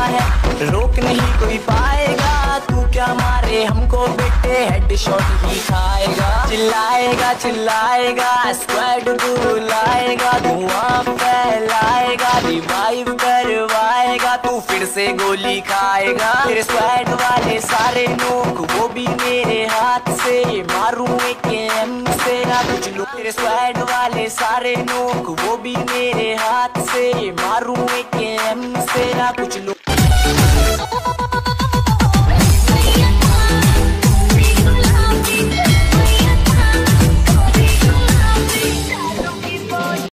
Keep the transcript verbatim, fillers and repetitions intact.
है, रोक नहीं कोई पाएगा। तू क्या मारे हमको बेटे, हेडशॉट ही खाएगा। चिल्लाएगा चिल्लाएगा स्क्वाड बुलाएगा, धुआं फैलाएगा, रिवाइव करवाएगा। तू फिर से गोली खाएगा। तेरे स्क्वाड वाले सारे लोग वो भी मेरे हाथ से, मारूं एक एम से ना कुछ लो। तेरे स्क्वाड वाले सारे लोग वो भी मेरे हाथ से, मारूं एक एम से ना कुछ लो।